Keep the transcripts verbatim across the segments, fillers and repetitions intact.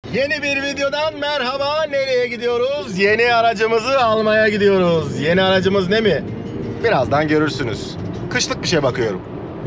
Yeni bir videodan merhaba. Nereye gidiyoruz? Yeni aracımızı almaya gidiyoruz. Yeni aracımız ne mi? Birazdan görürsünüz. Kışlık bir şey bakıyorum.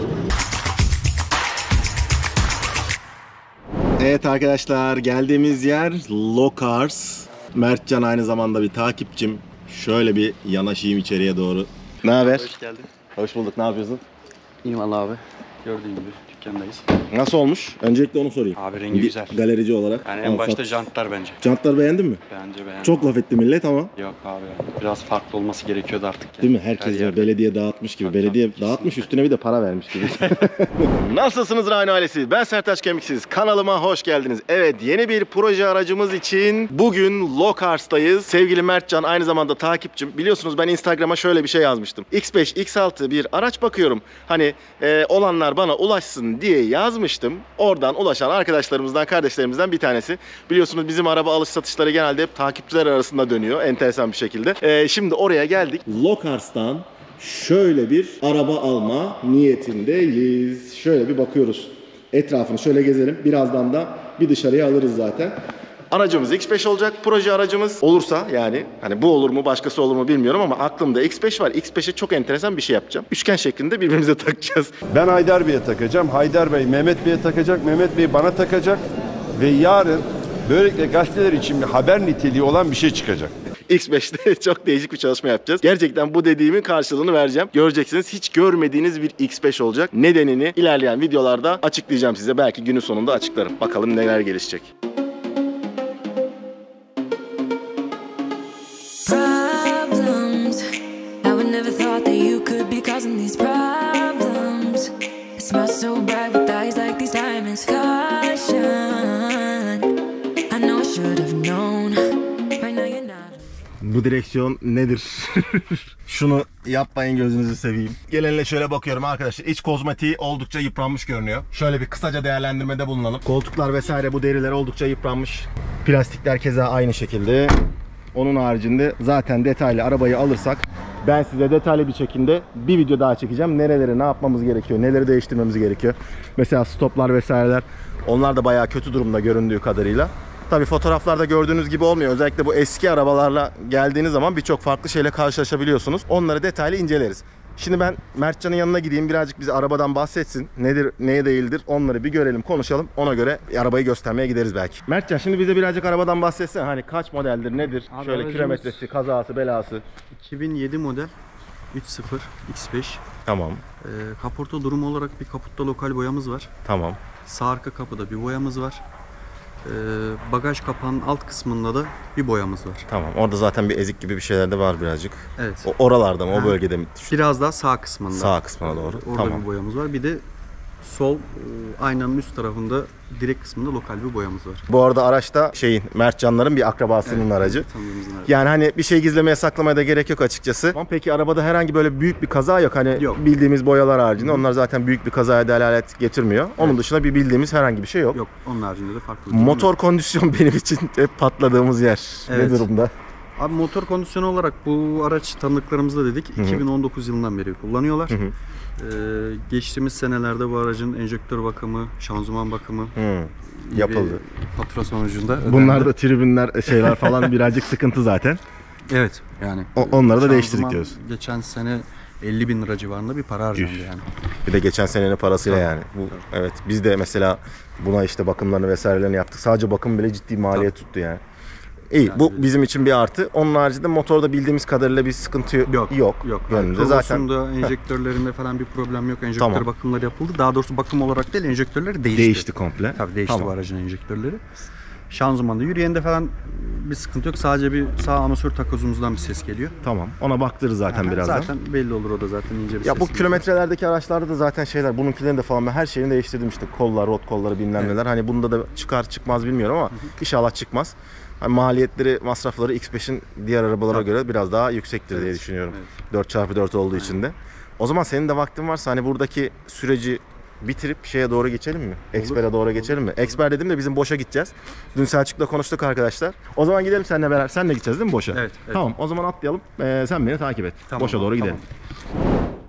Evet arkadaşlar, geldiğimiz yer Lokars. Mertcan aynı zamanda bir takipçim. Şöyle bir yanaşayım içeriye doğru. Ne haber? Hoş geldin. Hoş bulduk. Ne yapıyorsun? İyiyim valla abi. Gördüğün gibi dükkandayız. Nasıl olmuş? Öncelikle onu sorayım. Abi rengi bir güzel. Galerici olarak. Yani en Al, başta sat. jantlar bence. Jantlar beğendin mi? Bence beğendim. Çok laf etti millet ama. Yok abi. Biraz farklı olması gerekiyordu artık. Yani. Değil mi? Herkes Her ya, yerde. belediye dağıtmış gibi. Tabii, belediye tabii, dağıtmış, kesinlikle. üstüne bir de para vermiş gibi. Nasılsınız Rhino ailesi? Ben Sertaç Kemiksiz. Kanalıma hoş geldiniz. Evet, yeni bir proje aracımız için bugün Lokars'tayız. Sevgili Mertcan aynı zamanda takipçim. Biliyorsunuz ben Instagram'a şöyle bir şey yazmıştım. X beş, X altı bir araç bakıyorum. Hani e, olanlar bana ulaşsın diye yazmıştım. Oradan ulaşan arkadaşlarımızdan, kardeşlerimizden bir tanesi. Biliyorsunuz bizim araba alış satışları genelde hep takipçiler arasında dönüyor. Enteresan bir şekilde. E, şimdi oraya geldik. Lokars'tan şöyle bir araba alma niyetindeyiz. Şöyle bir bakıyoruz. Etrafını şöyle gezelim. Birazdan da bir dışarıya alırız zaten. Aracımız X beş olacak. Proje aracımız olursa yani hani bu olur mu başkası olur mu bilmiyorum ama aklımda X beş var. X beşe çok enteresan bir şey yapacağım. Üçgen şeklinde birbirimize takacağız. Ben Haydar Bey'e takacağım. Haydar Bey Mehmet Bey'e takacak. Mehmet Bey bana takacak. Ve yarın böylelikle gazeteler için bir haber niteliği olan bir şey çıkacak. X beşte çok değişik bir çalışma yapacağız. Gerçekten bu dediğimin karşılığını vereceğim. Göreceksiniz, hiç görmediğiniz bir X beş olacak. Nedenini ilerleyen videolarda açıklayacağım size. Belki günün sonunda açıklarım. Bakalım neler gelişecek. Bu direksiyon nedir? Şunu yapmayın, gözünüzü seveyim. Gelenle şöyle bakıyorum arkadaşlar. İç kozmetiği oldukça yıpranmış görünüyor. Şöyle bir kısaca değerlendirmede bulunalım. Koltuklar vesaire, bu deriler oldukça yıpranmış. Plastikler keza aynı şekilde. Onun haricinde zaten detaylı arabayı alırsak ben size detaylı bir şekilde bir video daha çekeceğim. Nereleri ne yapmamız gerekiyor, neleri değiştirmemiz gerekiyor. Mesela stoplar vesaireler, onlar da bayağı kötü durumda göründüğü kadarıyla. Tabii fotoğraflarda gördüğünüz gibi olmuyor. Özellikle bu eski arabalarla geldiğiniz zaman birçok farklı şeyle karşılaşabiliyorsunuz. Onları detaylı inceleriz. Şimdi ben Mertcan'ın yanına gideyim, birazcık bize arabadan bahsetsin. Nedir, neye değildir onları bir görelim, konuşalım. Ona göre arabayı göstermeye gideriz belki. Mertcan, şimdi bize birazcık arabadan bahsetsen. Hani kaç modeldir, nedir? Abi şöyle aracımız kilometresi, kazası, belası. iki bin yedi model üç sıfır X beş. Tamam, Ee, kaporta durumu olarak bir kaputta lokal boyamız var. tamam. Sağ arka kapıda bir boyamız var. Ee, bagaj kapağının alt kısmında da bir boyamız var. Tamam. Orada zaten bir ezik gibi bir şeyler de var birazcık. Evet. O oralarda mı, o Ha. bölgede mi? Biraz daha sağ kısmında. Sağ kısmına doğru. Orada Tamam. bir boyamız var. Bir de sol e, aynanın üst tarafında direkt kısmında lokal bir boyamız var. Bu arada araçta şeyin, Mertcanların bir akrabasının Evet, aracı. tanıdığımızın aracı. Yani hani bir şey gizlemeye, saklamaya da gerek yok açıkçası. Ama peki arabada herhangi böyle büyük bir kaza yok. Hani Yok. bildiğimiz boyalar haricinde. Onlar zaten büyük bir kazaya delalet getirmiyor. Onun Evet. dışında bir bildiğimiz herhangi bir şey yok. Yok, onun haricinde de farklı bir durum Motor yok. kondisyon benim için hep patladığımız yer. Evet. Ne durumda? Abi motor kondisyonu olarak bu araç tanıdıklarımızda dedik. Hı hı. iki bin on dokuz yılından beri kullanıyorlar. Hı hı. Ee, geçtiğimiz senelerde bu aracın enjektör bakımı, şanzıman bakımı Hı. Yapıldı. fatura sonucunda ödendi. Bunlar da tribünler, şeyler falan birazcık sıkıntı zaten. Evet yani. O- onları da şanzıman değiştirdik diyoruz. Geçen sene elli bin lira civarında bir para harcandı Üf. yani. Bir de geçen senenin parasıyla Tabii, yani. Bu, evet, biz de mesela buna işte bakımlarını vesairelerini yaptık. Sadece bakım bile ciddi maliyet tuttu yani. İyi, Yani bu biz- bizim için bir artı. Onun haricinde motorda bildiğimiz kadarıyla bir sıkıntı yok. Yok. Yok. Yok. Yönünde Yani zaten zaten enjektörlerinde falan bir problem yok. Enjektör Tamam. bakımları yapıldı. Daha doğrusu bakım olarak değil, enjektörleri değişti. değişti komple. Tabii değişti Tamam. bu aracın enjektörleri. Şanzımanda, yürüyende falan bir sıkıntı yok. Sadece bir sağ amatör takozumuzdan bir ses geliyor. Tamam. Ona baktırırız zaten Aha, birazdan. Zaten belli olur, o da zaten ince bir Ya bu sesimiz var. kilometrelerdeki araçlarda da zaten şeyler, bununkilerin de falan ben her şeyini değiştirdim işte. Kollar, rot kolları bilmem Evet. neler. Hani bunda da çıkar çıkmaz bilmiyorum ama inşallah çıkmaz. Hani maliyetleri, masrafları X beşin diğer arabalara Tabii. göre biraz daha yüksektir diye Evet, düşünüyorum. evet. dört çarpı dört olduğu için de. O zaman senin de vaktin varsa hani buradaki süreci bitirip şeye doğru geçelim mi? Expert'e doğru geçelim mi? Expert dedim de bizim boşa gideceğiz. Dün Selçuk'la konuştuk arkadaşlar. O zaman gidelim seninle beraber. Senle gideceğiz değil mi boşa? Evet, evet. Tamam, o zaman atlayalım. Ee, sen beni takip et. Tamam, boşa doğru tamam. gidelim.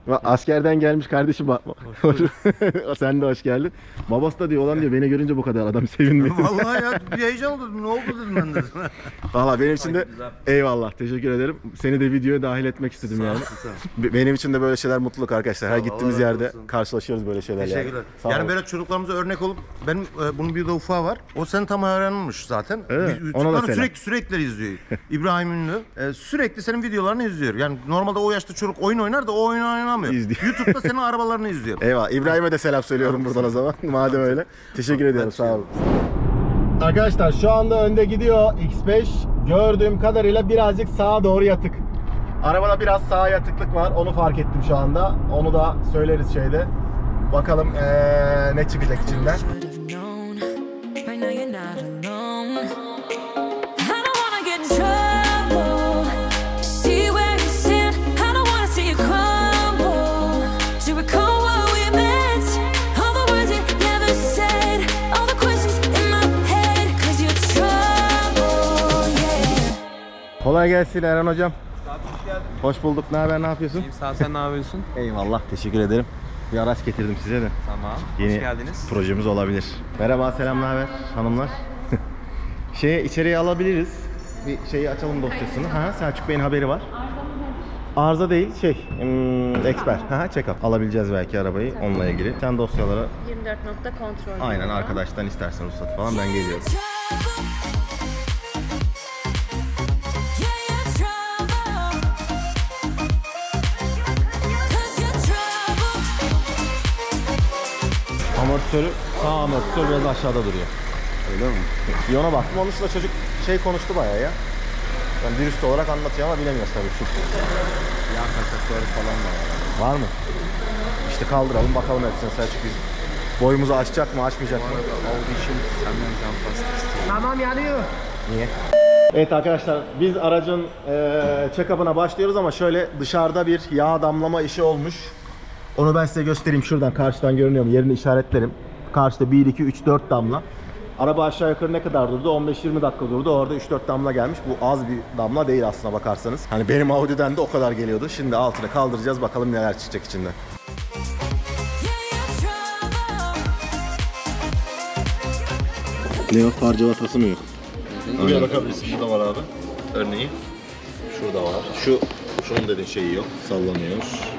Askerden gelmiş kardeşim. Sen de hoş geldin. Babası da diyor olan diyor beni görünce bu kadar adam sevinmiyor. Vallahi ya bir heyecan oldu. Ne oldu dedim ben de. Valla benim için de eyvallah, teşekkür ederim. Seni de videoya dahil etmek istedim yani. Benim için de böyle şeyler mutluluk arkadaşlar. Her gittiğimiz yerde karşılaşıyoruz böyle şeylerle. Teşekkürler. Yani, yani böyle çocuklarımıza örnek olup benim e, bunun bir de ufağı var. O senin tam öğrenmiş zaten. Evet, Bir- ona da YouTube'ları selam. sürekli sürekli izliyor. İbrahim Ünlü. E, sürekli senin videolarını izliyor. Yani normalde o yaşta çocuk oyun oynar da o oyunu oynamıyor. İzliyor. YouTube'da senin arabalarını izliyor. Eyvallah. İbrahim'e de selam söylüyorum buradan o zaman. Madem öyle. Teşekkür ediyorum. Sağ olun. Arkadaşlar şu anda önde gidiyor X beş. Gördüğüm kadarıyla birazcık sağa doğru yatık. Arabada biraz sağa yatıklık var. Onu fark ettim şu anda. Onu da söyleriz şeyde. Bakalım ee, ne çıkacak içinden. Kolay gelsin Eren hocam. Hoş bulduk. Ne haber? Ne yapıyorsun? İyiyim, sağ ol. Sen ne yapıyorsun? Eyvallah. Teşekkür ederim. Bir araç getirdim size de. Tamam. Yeni Hoş geldiniz. projemiz olabilir. Merhaba, selam, ne haber hanımlar? Şeye içeriye alabiliriz. Bir şeyi açalım dosyasını. Ha, Selçuk Bey'in haberi var. Arıza değil, şey, hmm, expert. Ha, check-up. Alabileceğiz belki arabayı onunla ilgili. Sen dosyalara yirmi dört nokta kontrol. aynen arkadaştan istersen ruhsat falan ben geliyorum. Amortisörü, sağ amortisör biraz aşağıda duruyor. Öyle mi? Bir ona baktım. Onun dışında çocuk şey konuştu bayağı ya. Yani dürüst olarak anlatıyor ama bilemiyoruz tabii şu. Yağ kaçakları falan var. Var mı? İşte kaldıralım bakalım hepsini Selçuk biz. Boyumuzu açacak mı açmayacak mı? Oldu için senden can pasta istiyorum. Tamam yanıyor. Niye? Evet arkadaşlar biz aracın e, check-up'ına başlıyoruz ama şöyle dışarıda bir yağ damlama işi olmuş. Onu ben size göstereyim, şuradan karşıdan görünüyor mu? Yerini işaretlerim. Karşıda bir, iki, üç, dört damla. Araba aşağı yukarı ne kadar durdu? on beş yirmi dakika durdu. Orada üç dört damla gelmiş. Bu az bir damla değil aslına bakarsanız. Hani benim Audi'den de o kadar geliyordu. Şimdi altına kaldıracağız, bakalım neler çıkacak içinden. Ne yok? Far cıvatası mı yok? Buraya bakabilirsin. Burada var abi. Örneğin. Şurada var. Şu, şunun dediğin şeyi yok. Sallanıyor.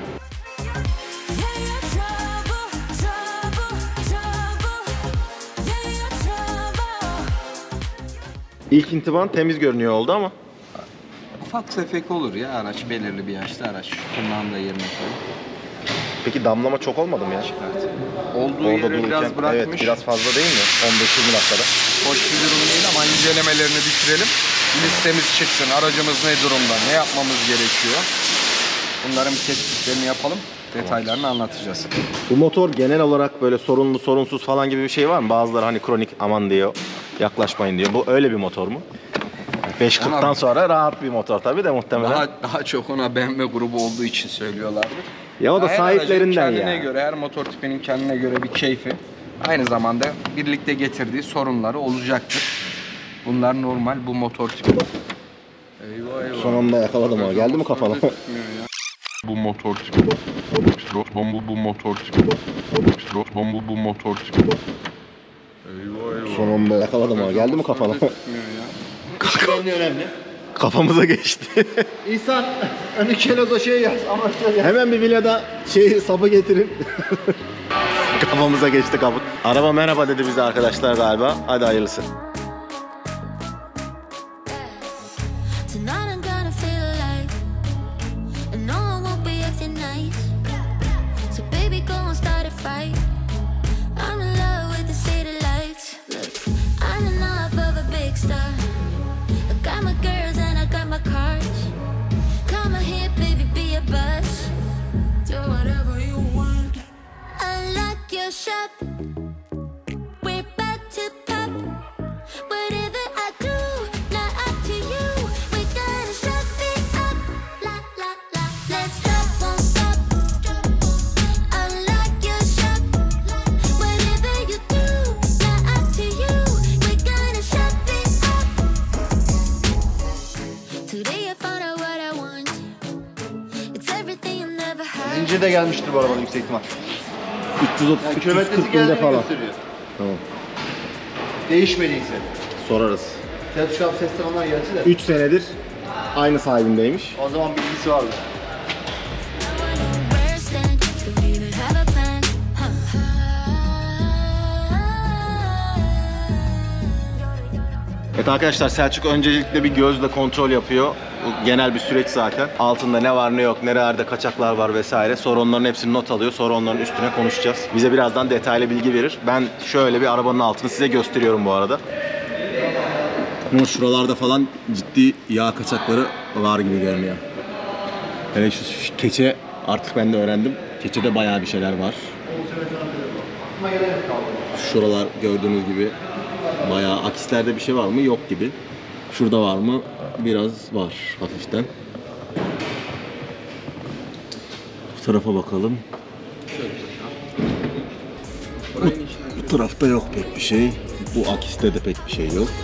İlk intiban temiz görünüyor oldu ama. Ufak tefek olur ya araç, belirli bir yaşta araç. Kulağını da yerine koy. Peki damlama çok olmadı mı ya? Çıkart. Olduğu Orada yeri dururken, biraz bırakmış. evet biraz fazla değil mi? on beş yirmi dakikada. Hoş bir durum değil ama incelemelerini bitirelim. Listemiz çıksın. Aracımız ne durumda? Ne yapmamız gerekiyor? Bunların bir tespitlerini yapalım. Detaylarını anlatacağız. Bu motor genel olarak böyle sorunlu, sorunsuz falan gibi bir şey var mı? Bazıları hani kronik aman diyor, yaklaşmayın diyor. Bu öyle bir motor mu? beş kırktan sonra rahat bir motor tabii de muhtemelen. Daha, daha çok ona B M W grubu olduğu için söylüyorlardır. Ya o da Her sahiplerinden aracın kendine ya. göre, her motor tipinin kendine göre bir keyfi. Aynı zamanda birlikte getirdiği sorunları olacaktır. Bunlar normal bu motor tipi. Eyvah eyvah. Son anda yakaladım ama geldi mi kafana? Bu motor tipi. İstanbul bu motor tipi. İstanbul bu motor tipi. Eyvah eyvah. Son anda yakaladım ama geldi mi kafana? önemli. Kafamıza geçti. İnsan önü keloza şey yaz ama şöyle. Hemen bir villada şey sapı getirin. Kafamıza geçti kaput. Araba merhaba dedi bize arkadaşlar galiba. Hadi hayırlısı. Tonight I'm gonna feel alive, and no one won't be acting nice. So baby, go and start a fight. I'm in love with the city lights. Look, I'm enough of a big star. I got my girls and I got my cars. Come on here, baby, be a buzz. Do whatever you want. Unlock your shop. We're about to pop. Whatever I do, not up to you. We're gonna shut it up. La la la. Let's stop, won't stop. Unlock your shop. yüz de gelmiştir bu arabanın yüksek ihtimal. üç yüz otuz, Yani üç yüz kilometresi kırk binde geldiğini falan. gösteriyor. Tamam. Değişmediyse. Sorarız. Selçuk abi sesten onlar gerçi de. üç senedir aynı sahibindeymiş. O zaman bilgisi vardı. Where stand to even have a plan? Huh. Evet arkadaşlar, Selçuk öncelikle bir gözle kontrol yapıyor. Bu genel bir süreç zaten. Altında ne var ne yok, nerelerde kaçaklar var vesaire. Sonra onların hepsini not alıyor. Sonra onların üstüne konuşacağız. Bize birazdan detaylı bilgi verir. Ben şöyle bir arabanın altını size gösteriyorum bu arada. Ama şuralarda falan ciddi yağ kaçakları var gibi görünüyor. Hele şu keçe artık ben de öğrendim. Keçede bayağı bir şeyler var. Şuralar gördüğünüz gibi bayağı, akislerde bir şey var mı? Yok gibi. Şurada var mı? Biraz var hafiften. Bu tarafa bakalım. Bu, bu tarafta yok pek bir şey. Bu akiste de pek bir şey yok.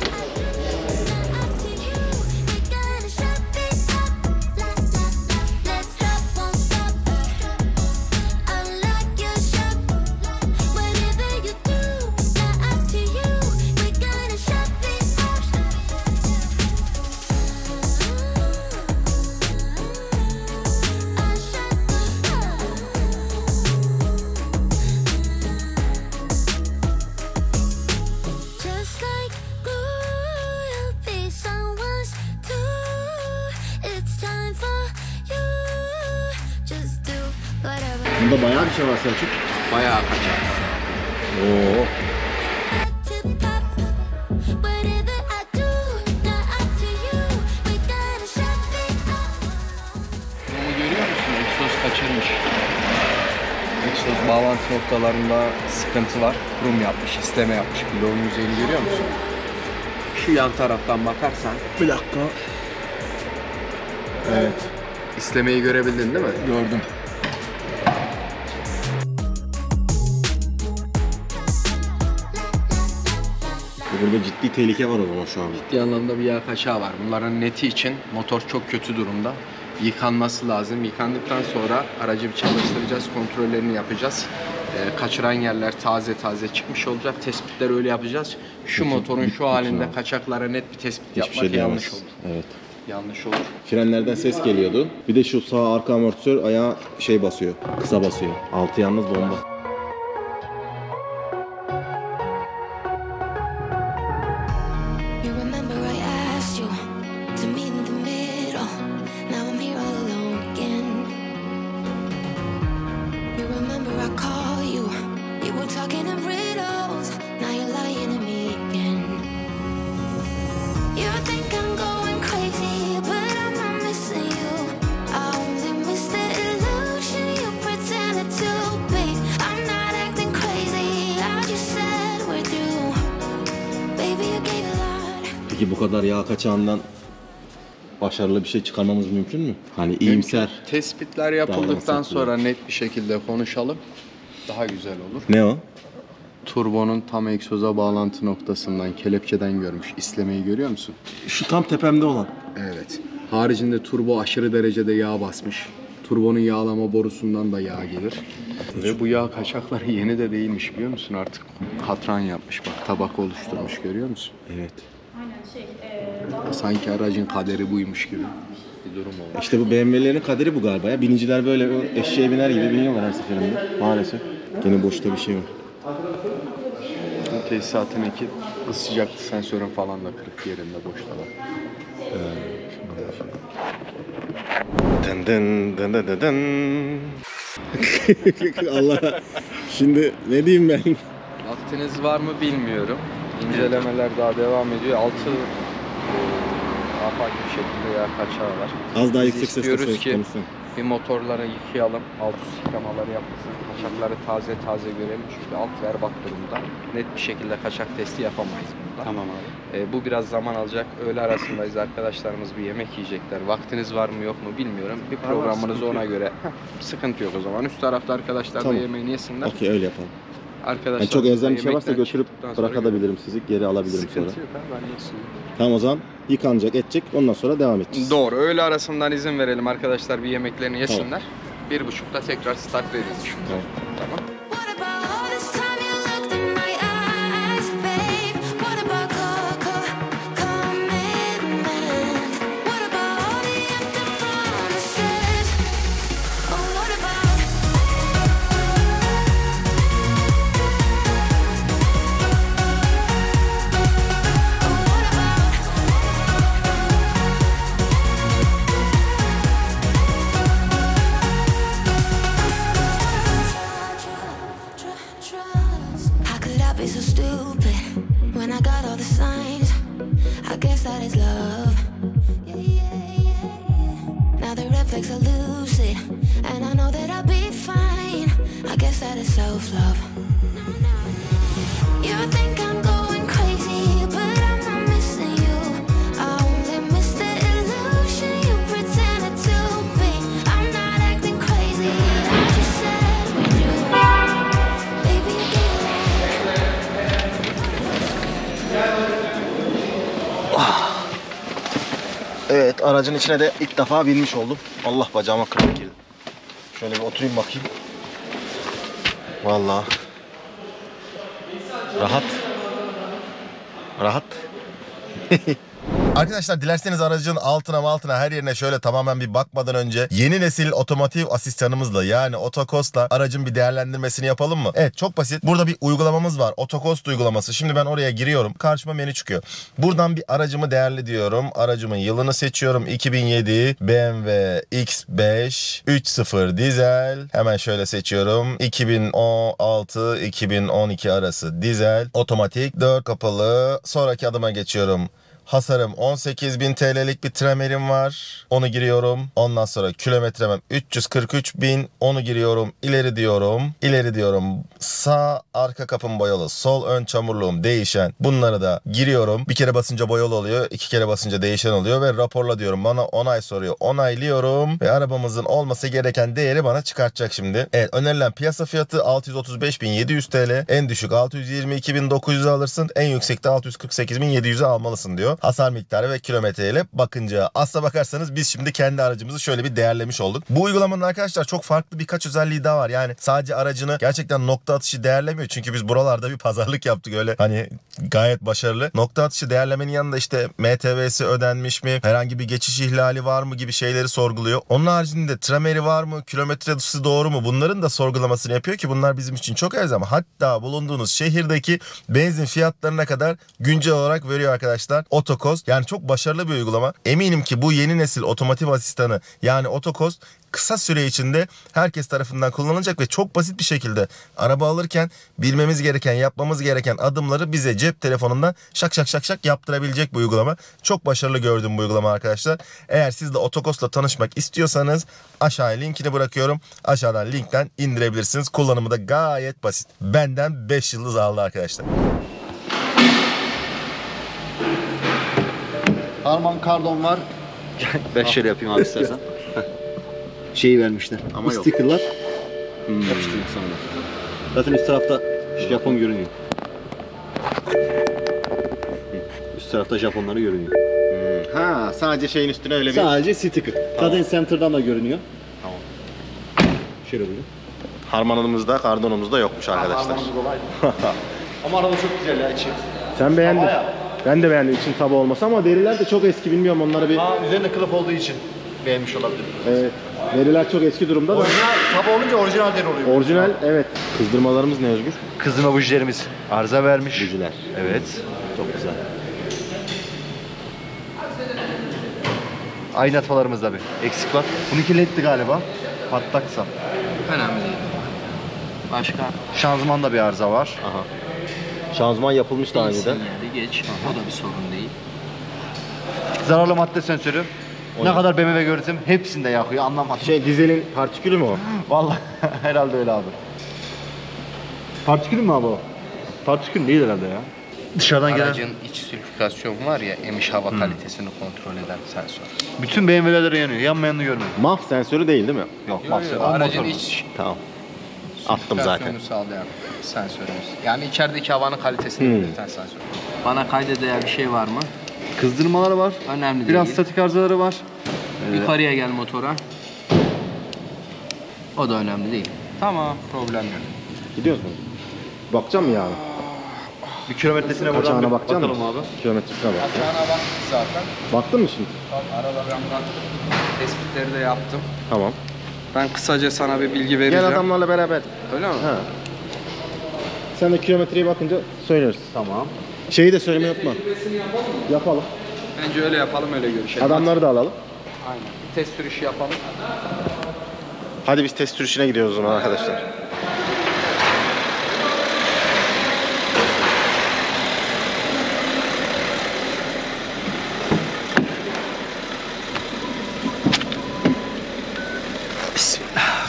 Just like glue, you'll be someone's too. It's time for you. Just do whatever. Bunda bayağı bir şey var Selçuk. Bayağı kaçak. Oo. To pop. Whatever I do, not up to you. We gotta shut it up. Bunu görüyor musun? Egzoz kaçırmış. Egzoz bağlantı noktalarında sıkıntı var. Kurum yapmış, isteme yapmış. Bloğun yüzeyini görüyor musun? Şu yan taraftan bakarsan. Bir dakika. Evet. İstemeyi görebildin değil mi? Gördüm. Burada ciddi tehlike var o zaman şu an. Ciddi anlamda bir yağ kaçağı var. Bunların neti için motor çok kötü durumda. Yıkanması lazım. Yıkandıktan sonra aracı bir çalıştıracağız, kontrollerini yapacağız. Ee, kaçıran yerler taze taze çıkmış olacak. Tespitleri öyle yapacağız. Şu motorun şu halinde kaçaklara net bir tespit Hiçbir yapmak şey yanlış diyemez. olur. Evet. Yanlış olur. Frenlerden ses geliyordu. Bir de şu sağ arka amortisör ayağa şey basıyor. Kısa basıyor. Altı yalnız bomba. You remember I asked you to meet in the middle. Now I'm here all alone again. You remember I call you. You were talking in riddles. Now you're lying to me again. You think I'm going crazy, but I'm not missing you. I only miss the illusion you pretended to be. I'm not acting crazy. I just said we're through. Baby, you gave a lot. Peki bu kadar yağ kaçağından başarılı bir şey çıkarmamız mümkün mü? Hani iyimser. Tespitler yapıldıktan Davransak sonra net bir şekilde konuşalım. Daha güzel olur. Ne o? Turbonun tam egzoza bağlantı noktasından, kelepçeden görmüş. İslemeyi görüyor musun? Şu tam tepemde olan. Evet. Haricinde turbo aşırı derecede yağ basmış. Turbonun yağlama borusundan da yağ gelir. Ve bu yağ kaçakları yeni de değilmiş biliyor musun? Artık katran yapmış bak, tabak oluşturmuş görüyor musun? Evet. Sanki aracın kaderi buymuş gibi bir durum olmuş. İşte bu B M W'lerin kaderi bu galiba ya. Biniciler böyle o eşeğe biner gibi biniyorlar her seferinde. Maalesef. Gene boşta bir şey var. Bu tesisatındaki ısı sıcaklık sensörün falan da kırık yerinde boşta var. Dın dın dın dın dın dın. Allah. Şimdi ne diyeyim ben? Vaktiniz var mı bilmiyorum. İncelemeler daha devam ediyor. Altı afaki bir şekilde yağ kaçağı var. Az daha Biz yüksek sesle istiyoruz söyle ki konuşsun. bir motorları yıkayalım, alt üst yıkamaları yapılsın, kaçakları taze taze görelim çünkü alt berbat durumda. Net bir şekilde kaçak testi yapamayız burada. Tamam abi. Ee, bu biraz zaman alacak. Öğle arasındayız, arkadaşlarımız bir yemek yiyecekler. Vaktiniz var mı yok mu bilmiyorum. Bir programınızı ona göre. Heh, sıkıntı yok o zaman. Üst tarafta arkadaşlar Tamam. da yemeğini yesinler. Okey, öyle yapalım. Arkadaşlar Yani çok elzem bir şey yemekten varsa götürüp çıktıktan sonra bırakabilirim sizi, geri alabilirim sonra. Sıkıntı yok abi, ben nasıl? Tamam, o zaman yıkanacak, edecek, ondan sonra devam edeceğiz. Doğru. Öğle arasından izin verelim arkadaşlar, bir yemeklerini yesinler. Bir buçukta tekrar start veririz. Evet. Tamam. What about all this time you looked in my eyes, babe? What about Coco commitment? What about all the empty promises? Oh, what about? Oh, what about? How could I be so stupid when I got all the signs? I guess that is love. Yeah, yeah, yeah, yeah. Now the red flags are lucid, and I know that I'll be fine. I guess that is self-love. No, no, no. You think I'm going crazy, but I'm not missing you. I only miss the illusion you pretended to be. I'm not acting crazy. I just said we do. Baby, you gave Evet, aracın içine de ilk defa binmiş oldum. Allah, bacağıma kramp girdi. Şöyle bir oturayım bakayım. Vallahi rahat. Rahat. Arkadaşlar, dilerseniz aracın altına altına her yerine şöyle tamamen bir bakmadan önce yeni nesil otomotiv asistanımızla, yani Otokost'la aracın bir değerlendirmesini yapalım mı? Evet, çok basit. Burada bir uygulamamız var. Otokost uygulaması. Şimdi ben oraya giriyorum. Karşıma menü çıkıyor. Buradan bir aracımı değerli diyorum. Aracımın yılını seçiyorum. iki bin yedi B M W X beş üç nokta sıfır dizel. Hemen şöyle seçiyorum. iki bin on altı iki bin on iki arası dizel. Otomatik dört kapalı. Sonraki adıma geçiyorum. Hasarım on sekiz bin T L'lik bir Tremer'im var. Onu giriyorum. Ondan sonra kilometremem üç yüz kırk üç bin. Onu giriyorum. İleri diyorum. İleri diyorum. Sağ arka kapım boyalı. Sol ön çamurluğum değişen. Bunları da giriyorum. Bir kere basınca boyalı oluyor. iki kere basınca değişen oluyor. Ve raporla diyorum. Bana onay soruyor. Onaylıyorum. Ve arabamızın olması gereken değeri bana çıkartacak şimdi. Evet, önerilen piyasa fiyatı altı yüz otuz beş bin yedi yüz T L. En düşük altı yüz yirmi iki bin dokuz yüz'e alırsın. En yüksekte altı yüz kırk sekiz bin yedi yüz'e almalısın diyor. Hasar miktarı ve kilometreyle bakınca. Aslına bakarsanız biz şimdi kendi aracımızı şöyle bir değerlemiş olduk. Bu uygulamanın arkadaşlar çok farklı birkaç özelliği daha var. Yani sadece aracını gerçekten nokta atışı değerlemiyor. Çünkü biz buralarda bir pazarlık yaptık, öyle hani gayet başarılı. Nokta atışı değerlemenin yanında işte M T V'si ödenmiş mi, herhangi bir geçiş ihlali var mı gibi şeyleri sorguluyor. Onun haricinde Tremer'i var mı, kilometre dışı doğru mu, bunların da sorgulamasını yapıyor ki bunlar bizim için çok elzem. Hatta bulunduğunuz şehirdeki benzin fiyatlarına kadar güncel olarak veriyor arkadaşlar. Otokost, yani çok başarılı bir uygulama. Eminim ki bu yeni nesil otomotiv asistanı, yani Otokost kısa süre içinde herkes tarafından kullanılacak ve çok basit bir şekilde araba alırken bilmemiz gereken, yapmamız gereken adımları bize cep telefonundan şak şak şak şak yaptırabilecek bu uygulama. Çok başarılı gördüm bu uygulama arkadaşlar. Eğer siz de Otokost'la tanışmak istiyorsanız aşağıya linkini bırakıyorum. Aşağıdan linkten indirebilirsiniz. Kullanımı da gayet basit. Benden beş yıldız aldı arkadaşlar. Harman kardon var. Ben şöyle yapayım abi istersen. Şeyi vermişler. Ama bu yok. stickerlar yapıştırdık sana. Zaten üst tarafta Japon görünüyor. Üst tarafta Japonları görünüyor. Hmm. Ha, sadece şeyin üstüne öyle bir... Sadece sticker. Zaten center'dan da görünüyor. Tamam. Şöyle buyurun. Harmanımızda, kardonumuzda yokmuş arkadaşlar. Ama araba çok güzel ya içi. Sen beğendin. Bayağı. Ben de beğendim için tabi olmasa, ama deriler de çok eski, bilmiyorum onları bir... Ha, üzerinde kılıf olduğu için beğenmiş olabilirim. Evet. Deriler çok eski durumda da. Orijinal, tabi olunca orijinal deri oluyor. Orijinal, evet. Kızdırmalarımız ne Özgür? Kızdırma bujilerimiz arıza vermiş. Bujiler. Evet. Çok güzel. Aydınlatmalarımızda bir eksik var. Bununki leddi galiba. Patlaksa. Önemli değil. Başka? Şanzımanda bir arıza var. Aha. Şanzıman yapılmış daha önceden. Sinyali geç. O da bir sorun değil. Zararlı madde sensörü. Ne kadar B M W görsem hepsinde yakıyor, anlamadım. Şey, dizelin partikülü mü o? Vallahi herhalde öyle abi. Partikül mü abi o? Partikül değil herhalde ya. Dışarıdan gelen Aracın iç sülfikasyon var ya, emiş hava kalitesini kontrol eden sensör. bütün B M W'lere yanıyor. Yanmayanını görmedim. M A F sensörü değil değil mi? Yok, Yo, mahsul. yo, O aracın motor. iç Tamam. Attım zaten. sülfikasyonu sağlayan sensörümüz. Yani içerideki havanın kalitesini Hmm. belirten sensör. Bana kayda değer bir şey var mı? Kızdırmaları var. Önemli Biraz değil. statik arızaları var. Yukarıya gel motora. O da önemli değil. Tamam, problem yok. Gidiyoruz mu? Bakacağım mı yani? Bir kilometresine Kaçağına buradan bir bakacağım bakalım mı? abi. Kilometresine bak. Atağına baktık zaten. Baktın mı şimdi? Aralarından tespitleri de yaptım. Tamam. Ben kısaca sana bir bilgi vereceğim. Gel adamlarla beraber. Öyle mi? Ha. Sen de kilometreye bakınca söyleriz. Tamam. Şeyi de söylemeyi unutma. Yapalım. Bence öyle yapalım, öyle görüşelim. Adamları da alalım. Aynen. Bir test sürüşü yapalım. Hadi biz test sürüşüne gidiyoruz o zaman arkadaşlar. Bismillah.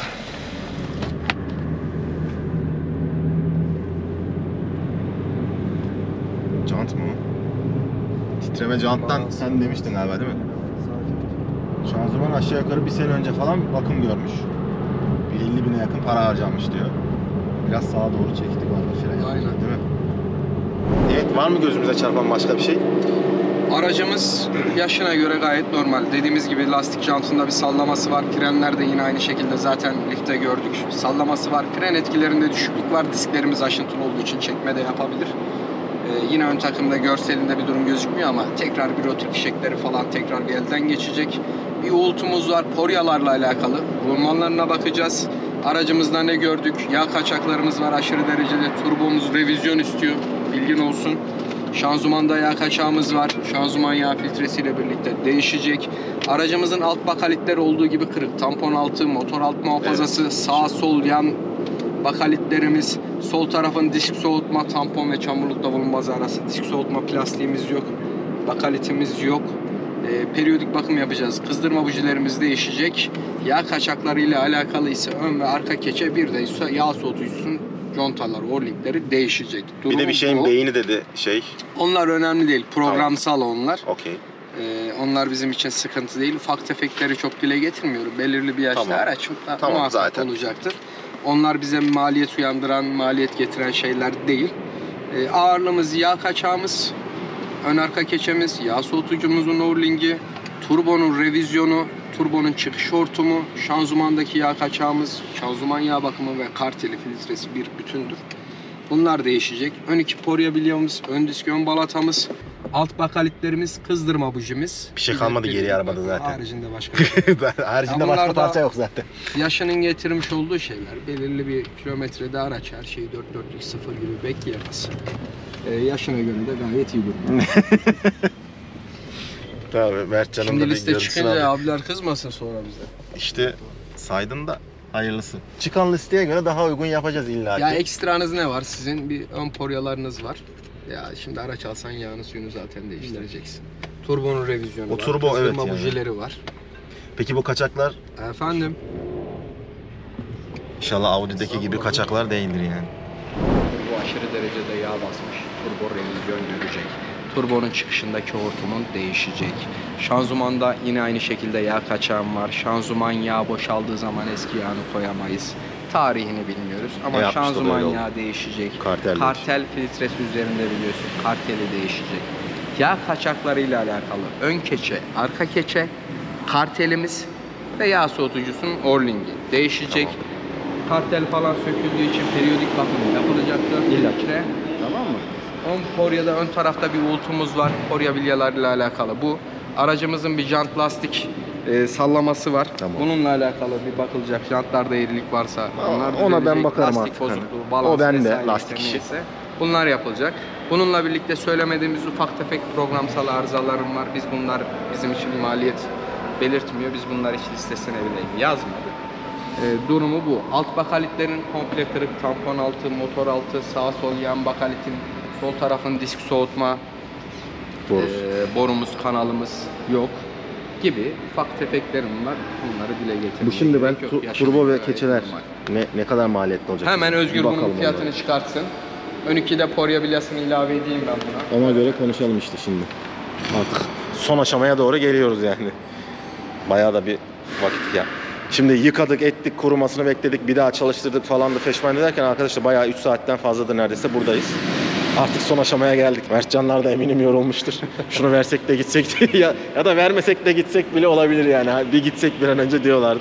Jant mı? Titreme janttan sen demiştin galiba değil mi? Şanzıman aşağı yukarı bir sene önce falan bakım görmüş. Bir elli bine yakın para harcanmış diyor. Biraz sağa doğru çektik orada fren yapacak, Aynen. değil mi? Evet, var mı gözümüze çarpan başka bir şey? Aracımız yaşına göre gayet normal. Dediğimiz gibi lastik jantında bir sallaması var. Frenler de yine aynı şekilde zaten lifte gördük. Sallaması var. Fren etkilerinde düşüklük var. Disklerimiz aşıntılı olduğu için çekme de yapabilir. Ee, yine ön takımda görselinde bir durum gözükmüyor ama tekrar bir rotül fişekleri falan tekrar bir elden geçecek. Bir uğultumuz var. Poryalarla alakalı. Rulmanlarına bakacağız. Aracımızda ne gördük? Yağ kaçaklarımız var aşırı derecede. Turbomuz revizyon istiyor. Bilgin olsun. Şanzımanda yağ kaçağımız var. Şanzıman yağ filtresiyle birlikte değişecek. Aracımızın alt bakalitleri olduğu gibi kırık. Tampon altı, motor alt muhafazası, evet. Sağ sol yan bakalitlerimiz. Sol tarafın disk soğutma, tampon ve çamurlukla bulunmaz arası. Disk soğutma plastiğimiz yok. Bakalitimiz yok. E, periyodik bakım yapacağız. Kızdırma bujilerimiz değişecek. Yağ kaçaklarıyla alakalı ise ön ve arka keçe, bir de yağ soğutucusunun contalar, o-linkleri değişecek. Durum bir de bir şeyin bu. beyni dedi şey. Onlar önemli değil. Programsal tamam. onlar. Okey. Ee, onlar bizim için sıkıntı değil. Ufak tefekleri çok dile getirmiyorum. Belirli bir yaşta tamam. araç tamam, muhakkak zaten. olacaktır. Onlar bize maliyet uyandıran, maliyet getiren şeyler değil. Ee, ağırlığımız yağ kaçağımız, ön arka keçemiz, yağ soğutucumuzun o-linki, turbonun revizyonu, turbonun çıkış hortumu, şanzımandaki yağ kaçağımız, şanzıman yağ bakımı ve karteli filtresi bir bütündür. Bunlar değişecek. Ön iki porya bilyamız, ön disk ön balatamız, alt bakalitlerimiz, kızdırma bujimiz. Bir şey kalmadı geriye arabada zaten. Haricinde başka bir şey. Haricinde Ya başka bunlar parça da yok zaten. yaşının getirmiş olduğu şeyler. Belirli bir kilometrede araç her şeyi dört dörtlük sıfır gibi bekleyemez. Ee, yaşına göre de gayet iyi durumda. Tabii Mertcan'ın da Şimdi bir liste görüntüsünü çıkınca aldık. abiler kızmasın sonra bize. İşte saydın da hayırlısı. Çıkan listeye göre daha uygun yapacağız illa ki. Ya ekstranız ne var? Sizin bir ön poryalarınız var. Ya şimdi araç alsan yağını suyunu zaten değiştireceksin. Turbonun revizyonu O var. turbo, Kızdırma evet yani. bujileri var. Peki bu kaçaklar Efendim? inşallah Audi'deki gibi kaçaklar değildir yani. Turbo aşırı derecede yağ basmış. Turbo revizyon görecek. Turbonun çıkışındaki hortumun değişecek. Şanzımanda yine aynı şekilde yağ kaçağım var. Şanzıman yağ boşaldığı zaman eski yağını koyamayız. Tarihini bilmiyoruz ama E şanzıman yağı değişecek. Kartel, Kartel filtresi üzerinde biliyorsun. Karteli değişecek. Yağ kaçaklarıyla alakalı ön keçe, arka keçe, kartelimiz ve yağ soğutucusunun orlingi değişecek. Tamam. Kartel falan söküldüğü için periyodik bakım yapılacaktır. İlla Tamam mı? Ön poryada ön tarafta bir uğultumuz var. Porya bilyalarıyla alakalı bu. Aracımızın bir jant lastik e, sallaması var. Tamam. Bununla alakalı bir bakılacak. Jantlarda eğrilik varsa onlar ona ben düzelecek. bakarım lastik artık. bozukluğu, Hani. balans O bende, vesaire lastik işte işi. neyse. Bunlar yapılacak. Bununla birlikte söylemediğimiz ufak tefek programsal arızalarım var. Biz bunlar bizim için maliyet belirtmiyor. Biz bunlar hiç listesine bile yazmadık. E, durumu bu. Alt bakalitlerin komple kırık, tampon altı, motor altı, sağ sol yan bakalitin, sol tarafın disk soğutma Borusu. e, borumuz, kanalımız yok gibi ufak tefeklerim var. Bunları dile getirmeye Bu şimdi ben gerek yok. tu- Yaşına turbo ve göre keçeler normal. ne ne kadar maliyetli olacak? Hemen Bir Özgür bunun bakalım fiyatını onlara. çıkartsın. Ön ikide porya bilyasını ilave edeyim ben buna. Ona göre konuşalım işte şimdi. Artık son aşamaya doğru geliyoruz yani. Bayağı da bir vakit ya. Şimdi yıkadık, ettik, kurumasını bekledik, bir daha çalıştırdık falan da feşman ederken arkadaşlar bayağı üç saatten fazladır neredeyse buradayız. Artık son aşamaya geldik. Mertcanlar da eminim yorulmuştur. Şunu versek de gitsek de ya, ya da vermesek de gitsek bile olabilir yani. Bir gitsek bir an önce diyorlardır.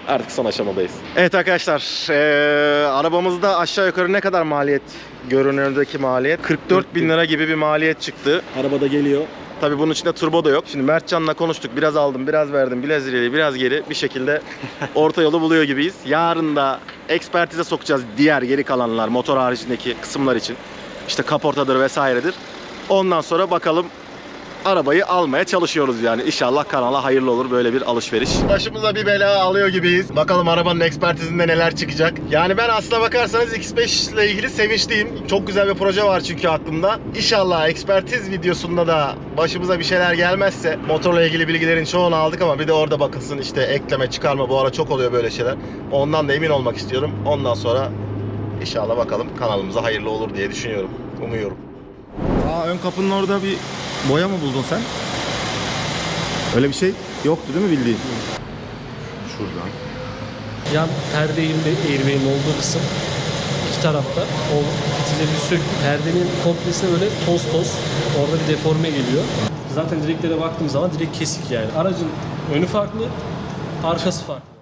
Artık son aşamadayız. Evet arkadaşlar, ee, arabamızda aşağı yukarı ne kadar maliyet? Görünürdeki maliyet kırk dört bin lira gibi bir maliyet çıktı. Arabada geliyor. Tabii bunun içinde turbo da yok. Şimdi Mertcan'la konuştuk. Biraz aldım, biraz verdim. Biraz ileri, biraz geri. Bir şekilde orta yolu buluyor gibiyiz. Yarın da ekspertize sokacağız diğer geri kalanlar, motor haricindeki kısımlar için. İşte kaportadır vesairedir. Ondan sonra bakalım, arabayı almaya çalışıyoruz yani. İnşallah kanala hayırlı olur böyle bir alışveriş. Başımıza bir bela alıyor gibiyiz. Bakalım arabanın ekspertizinde neler çıkacak. Yani ben aslına bakarsanız X beş ile ilgili sevinçliyim. Çok güzel bir proje var çünkü aklımda. İnşallah ekspertiz videosunda da başımıza bir şeyler gelmezse, motorla ilgili bilgilerin çoğunu aldık ama bir de orada bakılsın işte ekleme çıkarma, bu ara çok oluyor böyle şeyler. Ondan da emin olmak istiyorum. Ondan sonra inşallah bakalım kanalımıza hayırlı olur diye düşünüyorum. Umuyorum. Aa, ön kapının orada bir boya mı buldun sen? Öyle bir şey yoktu değil mi bildiğin? Şuradan. Yan perdeyimde airbag'in olduğu kısım iki tarafta o fitileri söktük. Perdenin komplesine böyle toz toz orada bir deforme geliyor. Zaten direklere baktığım zaman direkt kesik yani. Aracın önü farklı, arkası farklı.